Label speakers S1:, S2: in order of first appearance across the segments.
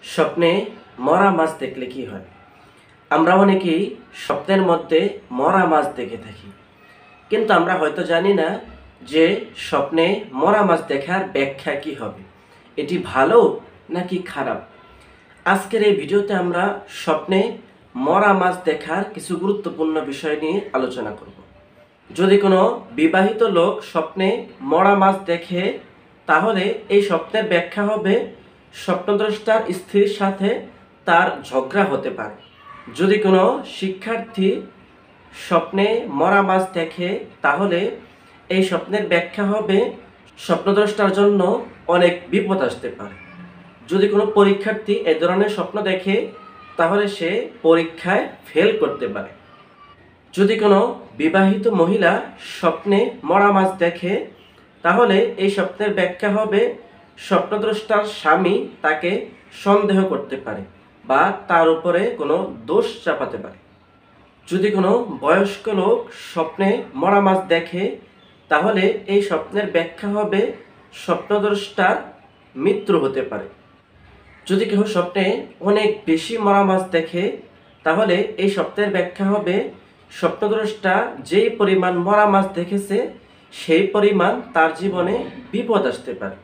S1: স্বপ্নে মরা মাছ দেখলে কি হয়? আমরা অনেকেই স্বপ্নের মধ্যে মরা মাছ দেখে থাকি, কিন্তু আমরা হয়তো জানি না যে স্বপ্নে মরা মাছ দেখার ব্যাখ্যা কি হবে, এটি ভালো নাকি খারাপ। আজকের এই ভিডিওতে আমরা স্বপ্নে মরা মাছ দেখার কিছু গুরুত্বপূর্ণ বিষয় নিয়ে আলোচনা করব। যদি কোনো বিবাহিত লোক স্বপ্নে মরা মাছ দেখে, তাহলে এই স্বপ্নের ব্যাখ্যা হবে স্বপ্নদ্রষ্টার স্ত্রীর সাথে তার ঝগড়া হতে পারে। যদি কোনো শিক্ষার্থী স্বপ্নে মরা মাছ দেখে, তাহলে এই স্বপ্নের ব্যাখ্যা হবে স্বপ্নদ্রষ্টার জন্য অনেক বিপদ আসতে পারে। যদি কোনো পরীক্ষার্থী এ ধরনের স্বপ্ন দেখে, তাহলে সে পরীক্ষায় ফেল করতে পারে। যদি কোনো বিবাহিত মহিলা স্বপ্নে মরা মাছ দেখে, তাহলে এই স্বপ্নের ব্যাখ্যা হবে স্বপ্নদ্রষ্টার স্বামী তাকে সন্দেহ করতে পারে বা তার উপরে কোনো দোষ চাপাতে পারে। যদি কোনো বয়স্ক লোক স্বপ্নে মরা মাছ দেখে, তাহলে এই স্বপ্নের ব্যাখ্যা হবে স্বপ্নদ্রষ্টার মৃত্যু হতে পারে। যদি কেউ স্বপ্নে অনেক বেশি মরা মাছ দেখে, তাহলে এই স্বপ্নের ব্যাখ্যা হবে স্বপ্নদ্রষ্টা যেই পরিমাণ মরা মাছ দেখেছে, সেই পরিমাণ তার জীবনে বিপদ আসতে পারে।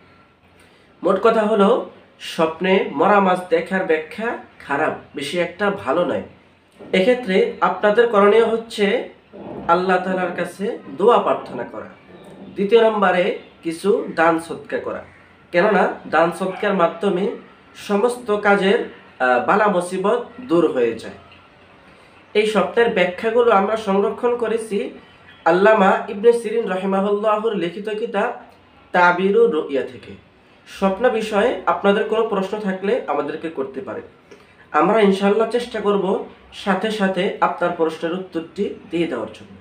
S1: মোট কথা হলো, স্বপ্নে মরা মাছ দেখার ব্যাখ্যা খারাপ, বেশি একটা ভালো নয়। এক্ষেত্রে আপনাদের করণীয় হচ্ছে আল্লাহ তাআলার কাছে দোয়া প্রার্থনা করা। দ্বিতীয় নম্বরে কিছু দান সদকা করা, কেননা দান সদকার মাধ্যমে সমস্ত কাজের বালা মুসিবত দূর হয়ে যায়। এই স্বপ্নের ব্যাখ্যাগুলো আমরা সংরক্ষণ করেছি আল্লামা ইবনে সিরিন রাহিমাহুল্লাহর লিখিত কিতাব তাবিরুর রুইয়া থেকে। স্বপ্ন বিষয়ে আপনাদের কোনো প্রশ্ন থাকলে আমাদেরকে করতে পারেন। আমরা ইনশাআল্লাহ চেষ্টা করব সাথে সাথে আপনার প্রশ্নের উত্তরটি দিয়ে দেওয়ার জন্য।